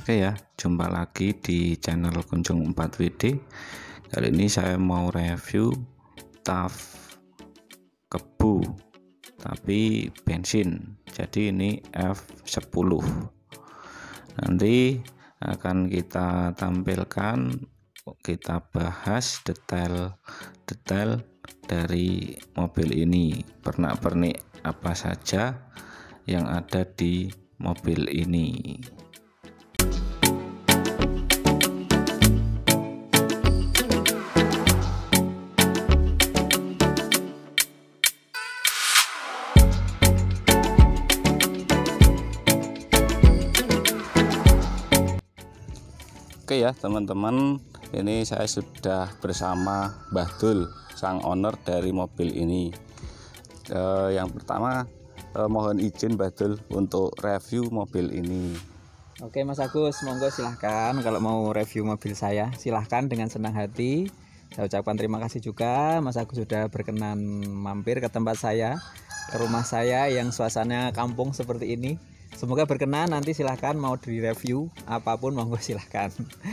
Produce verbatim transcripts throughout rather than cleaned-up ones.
Oke ya, jumpa lagi di channel Kunjung empat W D. Kali ini saya mau review Taf Kebu tapi bensin. Jadi ini F sepuluh. Nanti akan kita tampilkan, kita bahas detail-detail dari mobil ini, pernak-pernik apa saja yang ada di mobil ini. Oke ya teman-teman, ini saya sudah bersama Mbah Dul, sang owner dari mobil ini. Eh, yang pertama eh, mohon izin Mbah Dul untuk review mobil ini. Oke Mas Agus, monggo silahkan kalau mau review mobil saya, silahkan dengan senang hati. Saya ucapkan terima kasih juga Mas Agus sudah berkenan mampir ke tempat saya, ke rumah saya yang suasananya kampung seperti ini. Semoga berkenan, nanti silahkan mau direview apapun monggo silahkan.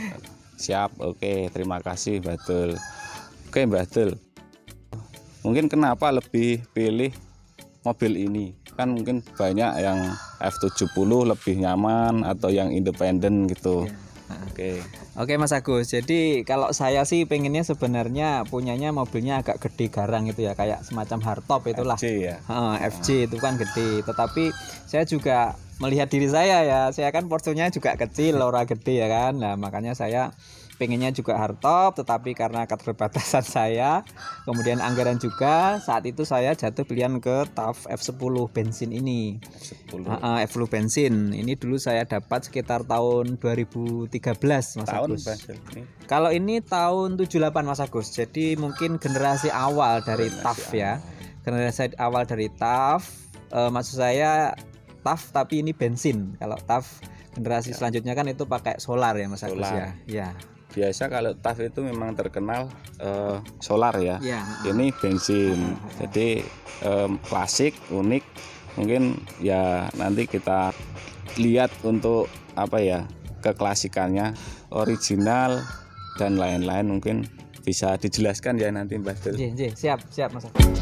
Siap, oke, terima kasih Mbah Dul. Oke Mbah Dul, mungkin kenapa lebih pilih mobil ini? Kan mungkin banyak yang F tujuh puluh lebih nyaman atau yang independen gitu. Ya. Oke. Oke Mas Agus, jadi kalau saya sih pengennya sebenarnya punyanya mobilnya agak gede garang gitu ya, kayak semacam hardtop itulah. F J ya. Heeh, F J itu kan gede, tetapi saya juga melihat diri saya ya, saya kan porsinya juga kecil, ora gede ya kan. Nah makanya saya pengennya juga hardtop, tetapi karena keterbatasan saya, kemudian anggaran juga, saat itu saya jatuh pilihan ke Taf F sepuluh bensin ini. F sepuluh. Uh, uh, F sepuluh bensin ini dulu saya dapat sekitar tahun dua ribu tiga belas Mas Tahun Agus. ini. Kalau ini tahun tujuh puluh delapan Mas Agus. Jadi mungkin generasi awal dari Generasi Taf ya. awal. Generasi awal dari Taf. Uh, maksud saya Taf tapi ini bensin. Kalau Taf generasi ya. Selanjutnya kan itu pakai solar ya Mas Agus ya. Ya. Biasa kalau Taf itu memang terkenal uh, solar ya. Ya. Ini bensin. Jadi um, klasik, unik. Mungkin ya nanti kita lihat untuk apa ya, keklasikannya, original dan lain-lain, mungkin bisa dijelaskan ya nanti Mbah Dul. Siap, siap Mas Agus.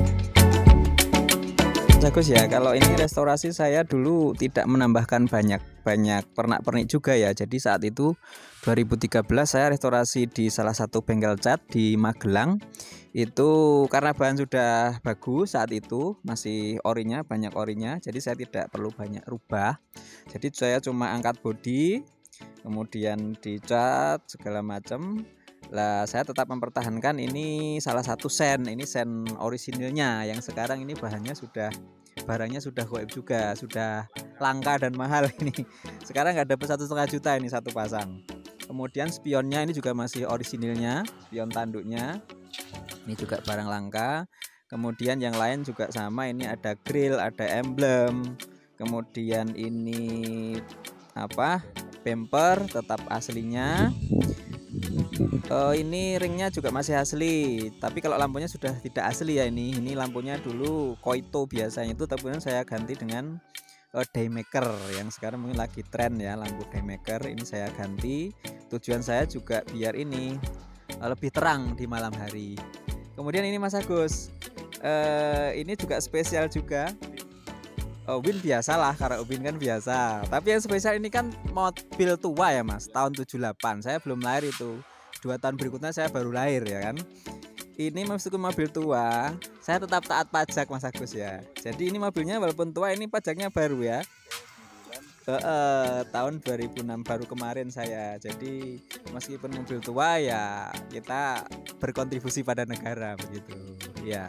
Bagus ya, kalau ini restorasi saya dulu tidak menambahkan banyak-banyak pernak-pernik juga ya. Jadi saat itu dua ribu tiga belas saya restorasi di salah satu bengkel cat di Magelang. Itu karena bahan sudah bagus saat itu, masih orinya, banyak orinya. Jadi saya tidak perlu banyak rubah. Jadi saya cuma angkat bodi, kemudian dicat segala macam. Lah saya tetap mempertahankan ini salah satu sen, ini sen orisinilnya yang sekarang ini bahannya sudah, barangnya sudah goib juga, sudah langka dan mahal ini. Sekarang nggak dapat satu setengah juta ini satu pasang. Kemudian spionnya ini juga masih orisinilnya, spion tanduknya ini juga barang langka. Kemudian yang lain juga sama, ini ada grill, ada emblem. Kemudian ini apa? Bumper tetap aslinya. Oh, ini ringnya juga masih asli, tapi kalau lampunya sudah tidak asli ya ini. Ini lampunya dulu Koito biasanya itu, tapi saya ganti dengan uh, daymaker yang sekarang mungkin lagi tren ya, lampu daymaker. Ini saya ganti. Tujuan saya juga biar ini uh, lebih terang di malam hari. Kemudian ini Mas Agus, uh, ini juga spesial juga. Oh, Ubin biasa lah, karena Ubin kan biasa. Tapi yang spesial ini kan mobil tua ya Mas, tahun tujuh puluh delapan. Saya belum lahir itu. Dua tahun berikutnya saya baru lahir ya kan. Ini meskipun mobil tua, saya tetap taat pajak Mas Agus ya. Jadi ini mobilnya walaupun tua, ini pajaknya baru ya. E -e, tahun dua ribu enam baru kemarin saya. Jadi meskipun mobil tua ya kita berkontribusi pada negara begitu. Ya.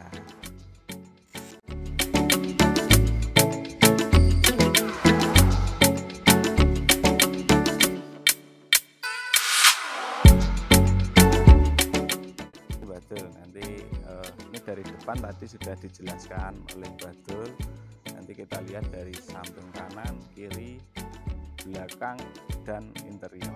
Nanti uh, ini dari depan tadi sudah dijelaskan oleh Mbah Dul. Nanti kita lihat dari samping kanan, kiri, belakang, dan interior.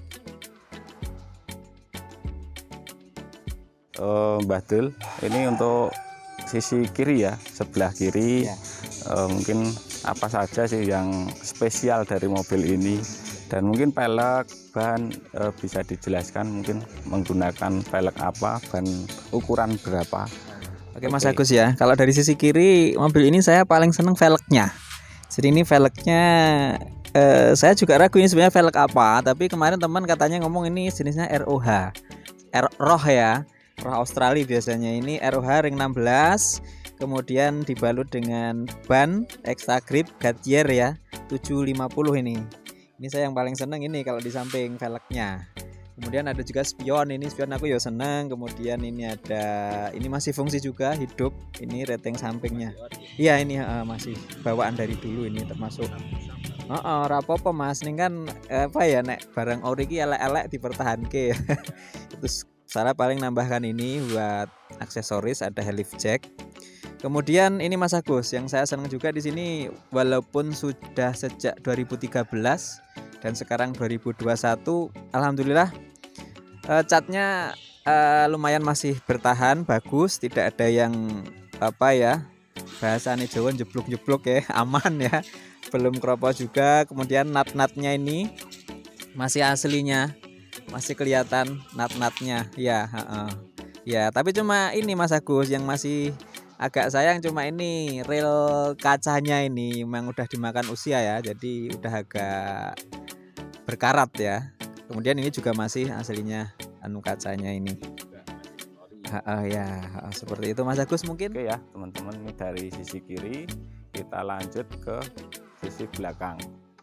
Uh, Mbah Dul, ini untuk sisi kiri ya, sebelah kiri ya. Uh, mungkin apa saja sih yang spesial dari mobil ini? Dan mungkin pelek ban e, bisa dijelaskan mungkin menggunakan pelek apa, ban ukuran berapa. Oke Mas Agus ya, kalau dari sisi kiri mobil ini saya paling seneng velgnya. Jadi ini velgnya eh, saya juga ragu ini sebenarnya velg apa, tapi kemarin teman katanya ngomong ini jenisnya R O H, R roh ya, roh Australia biasanya. Ini R O H ring enam belas, kemudian dibalut dengan ban extra grip Goodyear ya, tujuh lima puluh ini. Ini saya yang paling seneng ini kalau di samping velgnya. Kemudian ada juga spion, ini spion aku ya seneng. Kemudian ini ada, ini masih fungsi juga, hidup. Ini rating sampingnya. Iya ini uh, masih bawaan dari dulu ini termasuk. Oh, oh rapopo Mas, ini kan apa ya nek barang ori ki elek-elek dipertahanke. Terus saya paling nambahkan ini buat aksesoris, ada helix jack. Kemudian ini Mas Agus, yang saya senang juga di sini walaupun sudah sejak dua ribu tiga belas dan sekarang dua ribu dua puluh satu, alhamdulillah uh, catnya uh, lumayan masih bertahan bagus, tidak ada yang apa ya bahasanya Jawa jeblok-jeblok ya, aman ya, belum keropos juga. Kemudian nat-natnya ini masih aslinya, masih kelihatan nat-natnya ya, uh, uh. ya. Tapi cuma ini Mas Agus yang masih agak sayang, cuma ini rel kacanya ini memang udah dimakan usia ya, jadi udah agak berkarat ya. Kemudian ini juga masih aslinya anu kacanya ini. Ha, ha, ya ha, seperti itu Mas Agus mungkin. Oke ya teman-teman, ini dari sisi kiri, kita lanjut ke sisi belakang.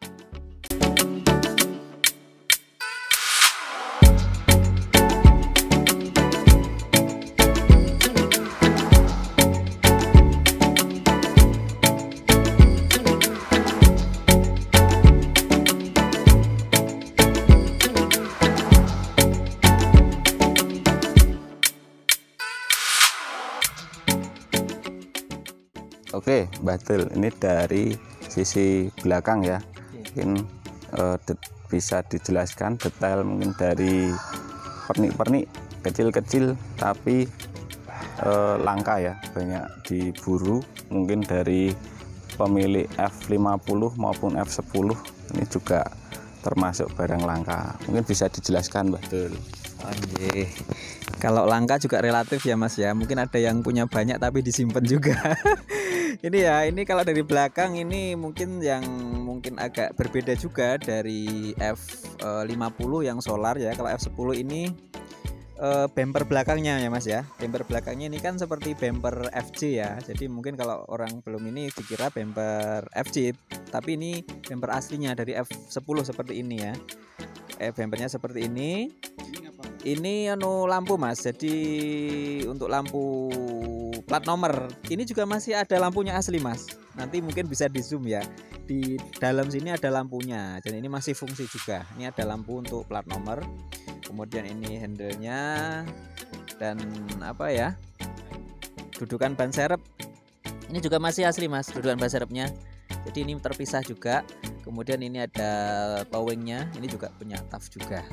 Oke, betul. Ini dari sisi belakang ya. Mungkin eh, bisa dijelaskan detail mungkin dari pernik-pernik kecil-kecil tapi eh, langka ya, banyak diburu mungkin dari pemilik F lima puluh maupun F sepuluh. Ini juga termasuk barang langka. Mungkin bisa dijelaskan, betul. Oke. Kalau langka juga relatif ya Mas ya. Mungkin ada yang punya banyak tapi disimpan juga. Ini ya, ini kalau dari belakang ini mungkin yang mungkin agak berbeda juga dari F lima puluh yang solar ya. Kalau F sepuluh ini eh, bumper belakangnya ya Mas ya. Bumper belakangnya ini kan seperti bumper F J ya. Jadi mungkin kalau orang belum ini dikira bumper F J, tapi ini bumper aslinya dari F sepuluh seperti ini ya. Eh bumpernya seperti ini. Ini anu lampu Mas. Jadi untuk lampu plat nomor ini juga masih ada lampunya asli Mas. Nanti mungkin bisa di zoom ya. Di dalam sini ada lampunya. Dan ini masih fungsi juga. Ini ada lampu untuk plat nomor. Kemudian ini handle-nya dan apa ya? Dudukan ban serep. Ini juga masih asli Mas, dudukan ban serepnya. Jadi ini terpisah juga. Kemudian ini ada towing-nya. Ini juga punya T A F juga.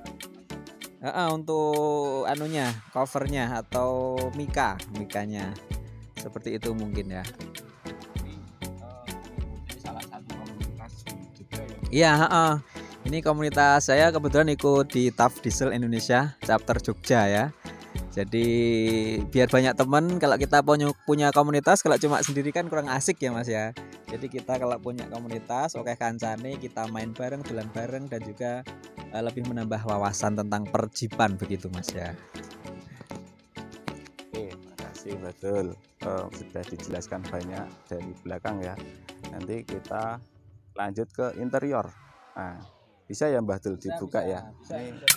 Uh, untuk anunya, covernya atau mika, mikanya seperti itu mungkin ya. Ini, uh, ini salah satu komunitas juga ya. Iya, uh, ini komunitas saya kebetulan ikut di T A F Diesel Indonesia chapter Jogja ya. Jadi biar banyak teman, kalau kita punya punya komunitas, kalau cuma sendiri kan kurang asik ya Mas ya. Jadi kita kalau punya komunitas, oke kancane, kita main bareng, jalan bareng, dan juga uh, lebih menambah wawasan tentang perjipan begitu Mas ya. Oke, makasih, betul. Uh, sudah dijelaskan banyak dari belakang ya. Nanti kita lanjut ke interior. Nah, bisa ya Mbah Dul dibuka bisa, ya. Bisa, Ini... bisa.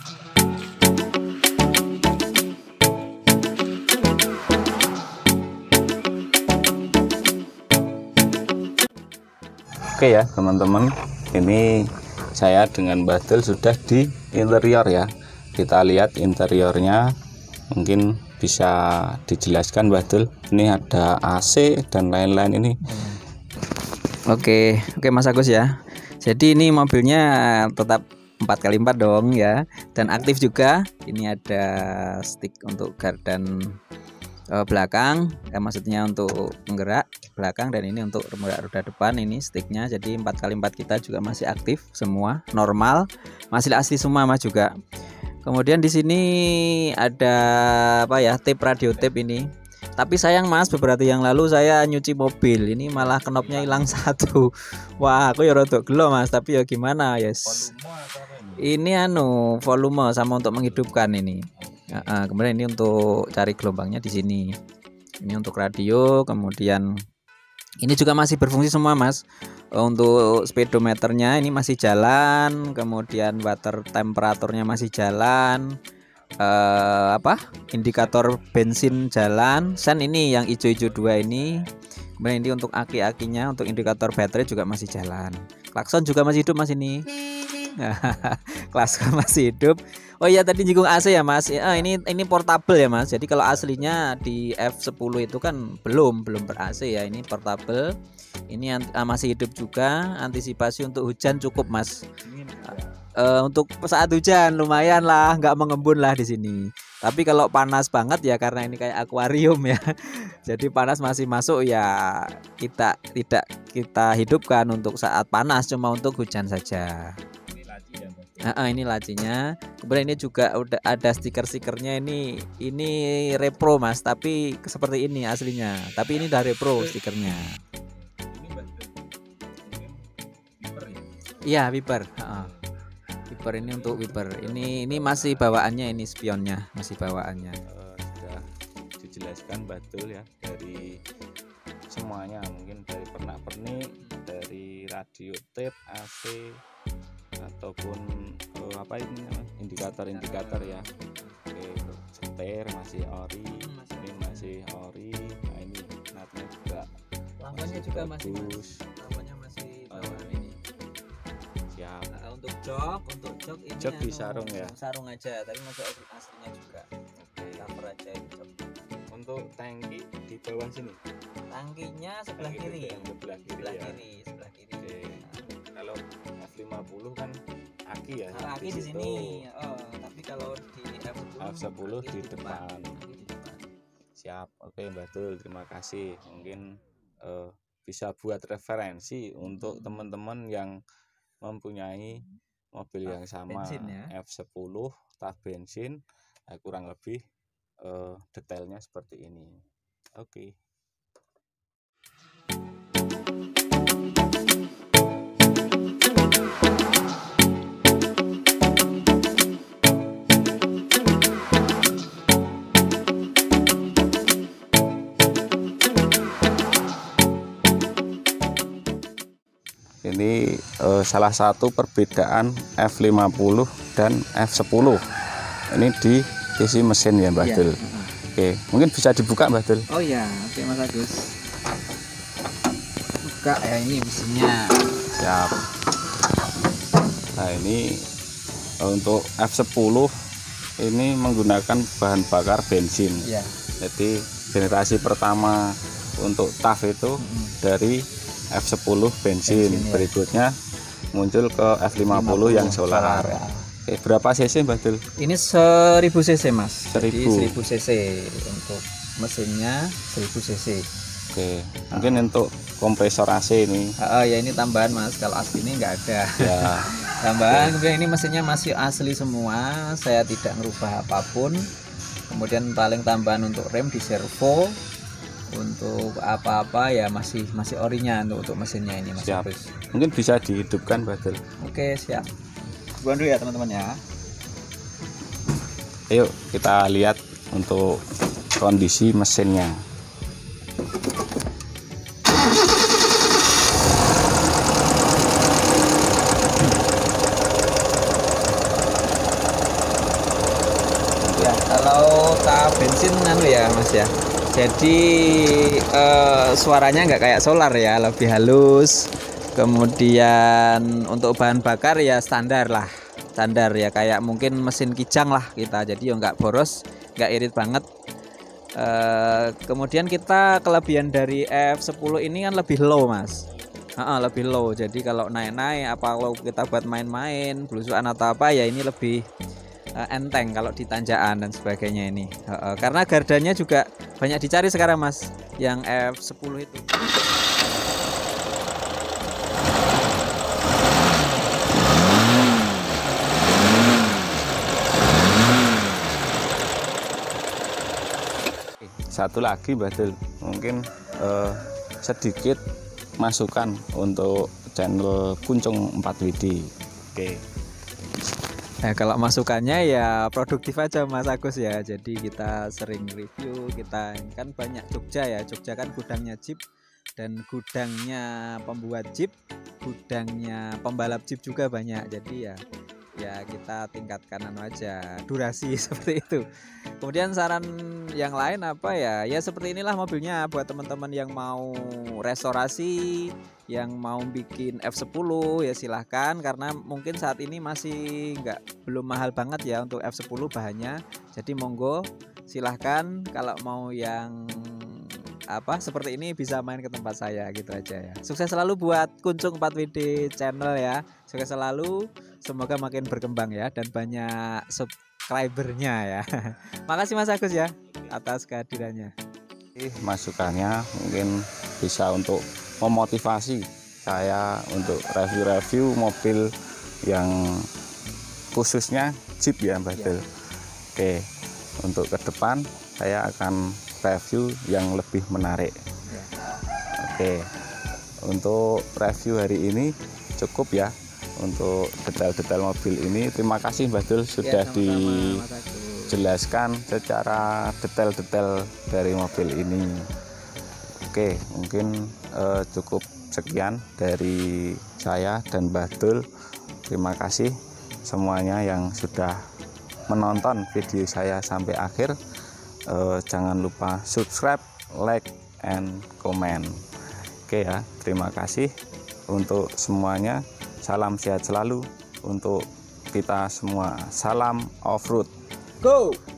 Oke ya teman-teman, ini saya dengan Mbah Dul sudah di interior ya. Kita lihat interiornya, mungkin bisa dijelaskan Mbah Dul. Ini ada A C dan lain-lain ini. Oke, oke Mas Agus ya. Jadi ini mobilnya tetap empat kali empat dong ya, dan aktif juga. Ini ada stick untuk gardan eh, belakang, eh, maksudnya untuk penggerak belakang, dan ini untuk roda, roda depan. Ini sticknya, jadi empat kali empat kita juga masih aktif semua, normal, masih asli semua mas juga. Kemudian di sini ada apa ya, tape, radio tape ini. Tapi sayang mas, beberapa yang lalu saya nyuci mobil, ini malah knopnya hilang satu. Wah, aku ya rodok gelo mas, tapi ya gimana yes. Ini anu volume sama untuk menghidupkan ini. Nah, kemudian ini untuk cari gelombangnya di sini. Ini untuk radio, kemudian ini juga masih berfungsi semua mas. Untuk speedometernya ini masih jalan, kemudian water temperaturnya masih jalan, eh, apa indikator bensin jalan, sen ini yang hijau-hijau dua ini. Kemudian ini untuk aki-akinya, untuk indikator baterai juga masih jalan. Klakson juga masih hidup mas ini. Klakson masih hidup. Oh iya, tadi nyinggung A C ya mas. Ah, ini ini portable ya mas. Jadi kalau aslinya di F sepuluh itu kan belum belum ber A C ya. Ini portable. Ini uh, masih hidup juga. Antisipasi untuk hujan cukup mas. Uh, untuk saat hujan lumayan lah, nggak mengembun lah di sini. Tapi kalau panas banget ya, karena ini kayak akuarium ya. Jadi panas masih masuk ya, kita tidak kita hidupkan untuk saat panas, cuma untuk hujan saja. Nah, ini lacinya. Kemudian ini juga udah ada stiker-stikernya, ini ini repro mas, tapi seperti ini aslinya. Tapi ini udah repro stikernya. Iya, wiper. Heeh. Wiper ini untuk wiper. Ini ini masih bawaannya, ini spionnya masih bawaannya. Uh, sudah dijelaskan betul ya, dari semuanya, mungkin dari pernak-pernik, dari radio tape, A C, ataupun uh, apa ini indikator-indikator ya. Oke, setir masih ori, ini masih ori. Nah ini natnya juga, lampunya juga masih bagus, lampunya masih bawaan ini. Siap. Nah, untuk jok, untuk jok ini jok di anu, sarung ya. Sarung aja, tapi masuk aslinya juga. Oke, cover aja ini jok. Untuk tangki di bawah sini. Tangkinya sebelah Tangki kiri. yang sebelah kiri, Sebelah ya. kiri, sebelah kiri. Oke. Kalau F lima puluh kan aki ya. Nah, aki di sini. Oh, tapi kalau di F sepuluh, F sepuluh di, di depan. depan. Di depan. Siap. Oke, betul. Terima kasih. Mungkin uh, bisa buat referensi untuk teman-teman yang mempunyai mobil yang sama, bensin ya? F sepuluh taf bensin, nah, kurang lebih uh, detailnya seperti ini. Oke. Ini eh, salah satu perbedaan F lima puluh dan F sepuluh. Ini di sisi mesin ya Mbak Dul. Ya. Oke, mungkin bisa dibuka Mbak Dul. Oh iya, oke Mas Agus. Buka ya, ini mesinnya. Siap. Nah ini untuk F sepuluh ini menggunakan bahan bakar bensin. Ya. Jadi generasi pertama untuk taf itu mm-hmm. dari F sepuluh bensin, bensin ya. Berikutnya muncul ke F lima puluh yang solar. Ya. Oke, berapa cc Mbak Dul? Ini seribu cc Mas. seribu. Jadi seribu cc untuk mesinnya, seribu cc. Oke, nah. Mungkin untuk kompresor A C ini. Oh ya, ini tambahan Mas, kalau asli ini nggak ada. Ya. Tambahan. Kemudian ini mesinnya masih asli semua, saya tidak merubah apapun. Kemudian paling tambahan untuk rem di servo. Untuk apa-apa ya masih masih orinya untuk untuk mesinnya ini Mas. Siap. Agus. Mungkin bisa dihidupkan Badul. Oke, siap. Bukan dulu ya teman-teman ya. Ayo kita lihat untuk kondisi mesinnya. Ya, kalau taf bensin anu ya Mas ya. Jadi eh, suaranya nggak kayak solar ya, lebih halus. Kemudian untuk bahan bakar ya standar lah, standar ya kayak mungkin mesin kijang lah kita. Jadi ya nggak boros, nggak irit banget. Eh, kemudian kita kelebihan dari F sepuluh ini kan lebih low Mas. Uh, lebih low. Jadi kalau naik-naik apa kalau kita buat main-main, belusukan atau apa ya ini lebih uh, enteng kalau di tanjakan dan sebagainya ini. Uh, uh, karena gardanya juga banyak dicari sekarang Mas, yang F sepuluh itu. Satu lagi Badul, mungkin eh, sedikit masukan untuk channel Kuncung empat W D. Oke. Nah, kalau masukannya ya produktif aja Mas Agus ya. Jadi kita sering review, kita kan banyak Jogja ya. Jogja kan gudangnya Jeep dan gudangnya pembuat Jeep, gudangnya pembalap Jeep juga banyak. Jadi ya ya kita tingkatkan anu aja durasi seperti itu. Kemudian saran yang lain apa ya, ya seperti inilah mobilnya buat teman-teman yang mau restorasi, yang mau bikin F sepuluh ya silahkan, karena mungkin saat ini masih nggak belum mahal banget ya untuk F sepuluh bahannya. Jadi monggo silahkan, kalau mau yang apa seperti ini bisa main ke tempat saya gitu aja ya. Sukses selalu buat Kuncung empat W D channel ya. Sukses selalu, semoga makin berkembang ya dan banyak subscribernya ya. Makasih Mas Agus ya atas kehadirannya. Masukannya mungkin bisa untuk memotivasi saya untuk review-review mobil yang khususnya Jeep ya Badul. Ya. Oke, untuk ke depan saya akan review yang lebih menarik. Ya. Oke, untuk review hari ini cukup ya untuk detail-detail mobil ini. Terima kasih Badul sudah ya, dijelaskan secara detail-detail dari mobil ini. Oke, mungkin eh, cukup sekian dari saya dan Badul. Terima kasih semuanya yang sudah menonton video saya sampai akhir. Uh, jangan lupa subscribe, like, and comment. Oke ya, terima kasih untuk semuanya. Salam sehat selalu untuk kita semua. Salam off-road. Go!